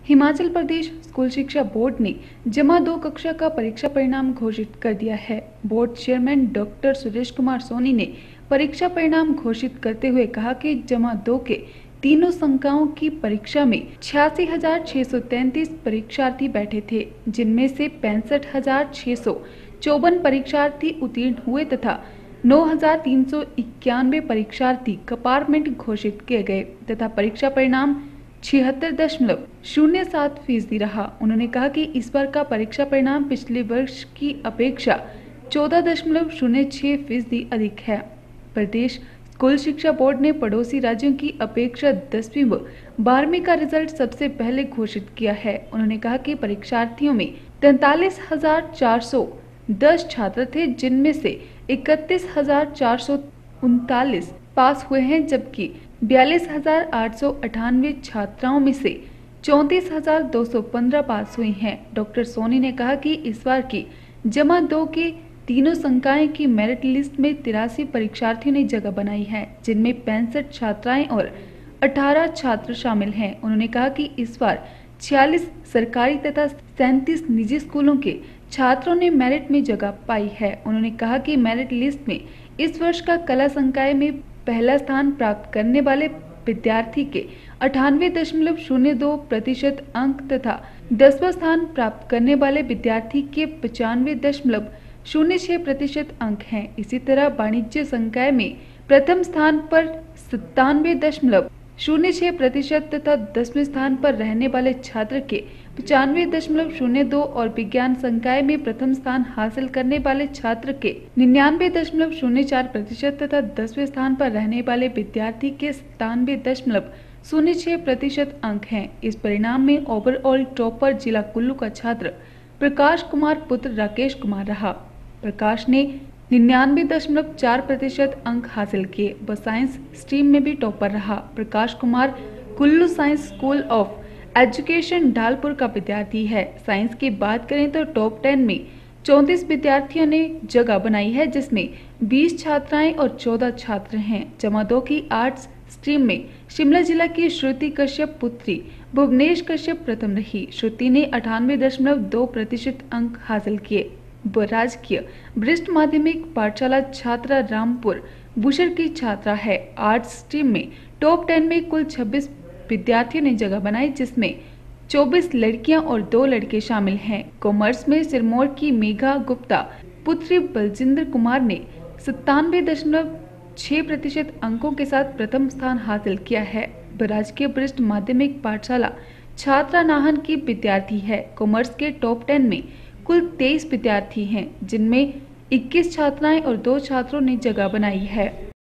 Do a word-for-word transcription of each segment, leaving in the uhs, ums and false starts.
Himachal Pradesh school शिक्षा board ने जमा दो कक्षा का परीक्षा परिणाम घोषित कर दिया है। Board chairman doctor Suresh Kumar Soni ने परीक्षा परिणाम घोषित करते हुए कहा कि जमा दो के तीनों संकायों की परीक्षा में छियासी हजार छह सौ तैंतीस परीक्षार्थी बैठे थे, जिनमें से पैंसठ हजार छह सौ चौवन परीक्षार्थी उत्तीर्ण हुए तथा नौ हजार तीन सौ इक्यानवे परीक्षार्थी कंपार्टमेंट घोषित किए गए तथा परीक्षा परिणाम छिहत्तर दशमलव शून्य सात फीसदी रहा। उन्होंने कहा कि इस बार का परीक्षा परिणाम पिछले वर्ष की अपेक्षा चौदह दशमलव शून्य छह फीसदी अधिक है। प्रदेश स्कूल शिक्षा बोर्ड ने पड़ोसी राज्यों की अपेक्षा दसवीं व बारहवीं का रिजल्ट सबसे पहले घोषित किया है। उन्होंने कहा कि परीक्षार्थियों में तैतालीस हजार चार सौ दस छात्र थे, जिनमें से इकतीस हजार चार सौ उनतालीस पास हुए हैं, जबकि बयालीस हजार आठ सौ अठानवे छात्राओं में से चौंतीस हजार दो सौ पंद्रह पास हुई हैं। डॉक्टर सोनी ने कहा कि इस बार की जमा दो के तीनों संकाय की मेरिट लिस्ट में तिरासी परीक्षार्थियों ने जगह बनाई है, जिनमें पैंसठ छात्राएं और अठारह छात्र शामिल हैं। उन्होंने कहा कि इस बार छियालीस सरकारी तथा सैंतीस निजी स्कूलों के छात्रों ने मेरिट में जगह पाई है। उन्होंने कहा कि मेरिट लिस्ट में इस वर्ष का कला संकाय में पहला स्थान प्राप्त करने वाले विद्यार्थी के अठानवे दशमलव शून्य दो प्रतिशत अंक तथा दसवां स्थान प्राप्त करने वाले विद्यार्थी के पचानवे दशमलव शून्य छह प्रतिशत अंक हैं। इसी तरह वाणिज्य संकाय में प्रथम स्थान पर सत्तानवे दशमलव शून्य छह प्रतिशत तथा दसवें स्थान पर रहने वाले छात्र के पचानवे दशमलव शून्य दो और विज्ञान संकाय में प्रथम स्थान हासिल करने वाले छात्र के निन्यानवे दशमलव शून्य चार प्रतिशत तथा दसवें स्थान पर रहने वाले विद्यार्थी के सत्तानवे दशमलव शून्य छह प्रतिशत अंक हैं। इस परिणाम में ओवरऑल टॉपर जिला कुल्लू का छात्र प्रकाश कुमार पुत्र राकेश कुमार रहा। प्रकाश ने निन्यानवे दशमलव चार प्रतिशत अंक हासिल किए। वह साइंस स्ट्रीम में भी टॉपर रहा। Prakash Kumar Kullu science school of education Dhalpur का विद्यार्थी है। साइंस की बात करें तो टॉप टेन में चौंतीस विद्यार्थियों ने जगह बनाई है, जिसमें बीस छात्राएं और चौदह छात्र हैं। जमा दो की आर्ट्स स्ट्रीम में शिमला जिला की श्रुति कश्यप पुत्री भुवनेश कश्यप प्रथम रही। श्रुति ने अठानवे दशमलव दो प्रतिशत अंक हासिल किए। वह राजकीय वरिष्ठ माध्यमिक पाठशाला छात्रा रामपुर बुशर की छात्रा है। आर्ट्स स्ट्रीम में टॉप टेन में कुल छब्बीस विद्यार्थियों ने जगह बनाई, जिसमें चौबीस लड़कियां और दो लड़के शामिल हैं। कॉमर्स में सिरमौर की मेघा गुप्ता पुत्री बलजिंदर कुमार ने सत्तानवे दशमलव छह प्रतिशत अंकों के साथ प्रथम स्थान हासिल किया है। वह राजकीय वरिष्ठ माध्यमिक पाठशाला छात्रा नाहन की विद्यार्थी है। कॉमर्स के टॉप टेन में कुल तेईस विद्यार्थी हैं, जिनमें इक्कीस छात्राएं और दो छात्रों ने जगह बनाई है।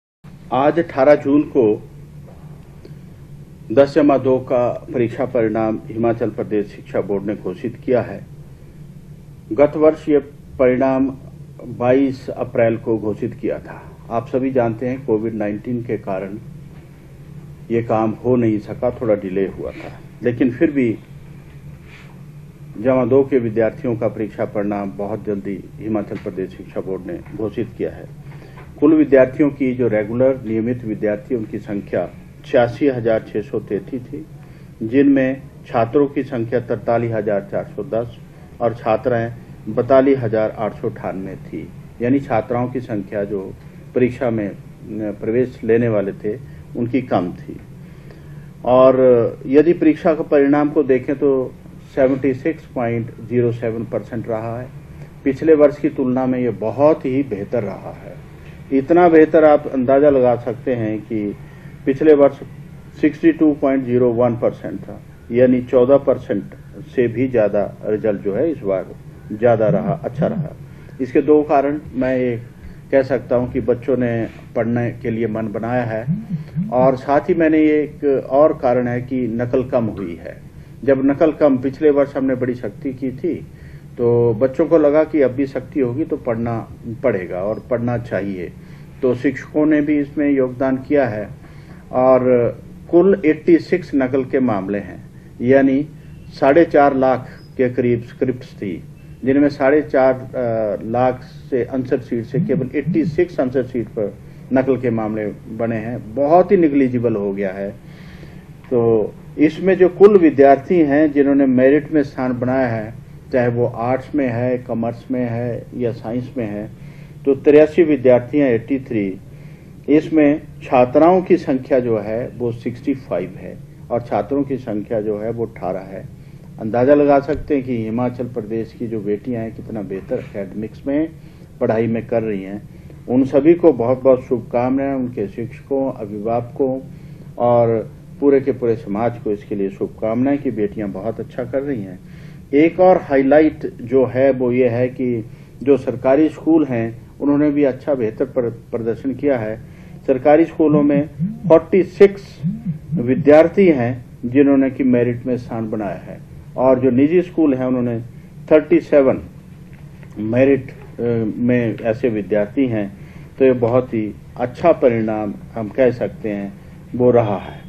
आज अठारह जून को दस जमा दो का परीक्षा परिणाम हिमाचल प्रदेश शिक्षा बोर्ड ने घोषित किया है। गत वर्ष ये परिणाम बाईस अप्रैल को घोषित किया था। आप सभी जानते हैं कोविड नाइन्टीन के कारण ये काम हो नहीं सका, थोड़ा डिले हुआ था, लेकिन फिर भी जमा दो के विद्यार्थियों का परीक्षा परिणाम बहुत जल्दी हिमाचल प्रदेश शिक्षा बोर्ड ने घोषित किया है। कुल विद्यार्थियों की जो रेगुलर नियमित विद्यार्थी उनकी संख्या छियासी हजार छह सौ तैंतीस थी, जिनमें छात्रों की संख्या तरतालीस हजार चार सौ दस और छात्राएं बतालीस हजार आठ सौ अठानवे थी। यानी छात्राओं की संख्या जो परीक्षा में प्रवेश लेने वाले थे उनकी कम थी। और यदि परीक्षा का परिणाम को देखें तो छिहत्तर पॉइंट शून्य सात परसेंट रहा है। पिछले वर्ष की तुलना में ये बहुत ही बेहतर रहा है। इतना बेहतर आप अंदाजा लगा सकते हैं कि पिछले वर्ष बासठ पॉइंट शून्य एक परसेंट था, यानी चौदह परसेंट से भी ज्यादा रिजल्ट जो है इस बार ज्यादा रहा, अच्छा रहा। इसके दो कारण मैं ये कह सकता हूं कि बच्चों ने पढ़ने के लिए मन बनाया है, और साथ ही मैंने ये एक और कारण है कि नकल कम हुई है। जब नकल कम पिछले वर्ष हमने बड़ी सख्ती की थी, तो बच्चों को लगा कि अब भी सख्ती होगी तो पढ़ना पड़ेगा और पढ़ना चाहिए। तो शिक्षकों ने भी इसमें योगदान किया है, और कुल छियासी नकल के मामले हैं, यानी साढ़े चार लाख के करीब स्क्रिप्ट्स थी, जिनमें साढ़े चार लाख से आंसर शीट से केवल छियासी आंसर शीट पर नकल के मामले बने हैं। बहुत ही निग्लिजिबल हो गया है। तो इसमें जो कुल विद्यार्थी हैं जिन्होंने मेरिट में स्थान बनाया है, चाहे वो आर्ट्स में है, कॉमर्स में है या साइंस में है, तो तिरासी विद्यार्थी हैं, तिरासी। इसमें छात्राओं की संख्या जो है वो पैंसठ है और छात्रों की संख्या जो है वो अठारह है। अंदाजा लगा सकते हैं कि हिमाचल प्रदेश की जो बेटियां हैं कितना बेहतर एकेडमिक्स में पढ़ाई में कर रही हैं। उन सभी को बहुत बहुत शुभकामनाएं, उनके शिक्षकों, अभिभावकों और पूरे के पूरे समाज को इसके लिए शुभकामनाएं कि बेटियां बहुत अच्छा कर रही हैं। एक और हाईलाइट जो है वो ये है कि जो सरकारी स्कूल हैं उन्होंने भी अच्छा बेहतर प्रदर्शन किया है। सरकारी स्कूलों में छियालीस विद्यार्थी हैं जिन्होंने कि मेरिट में स्थान बनाया है और जो निजी स्कूल हैं उन्होंने सैंतीस मेरिट में ऐसे विद्यार्थी हैं। तो ये बहुत ही अच्छा परिणाम हम कह सकते हैं वो रहा है।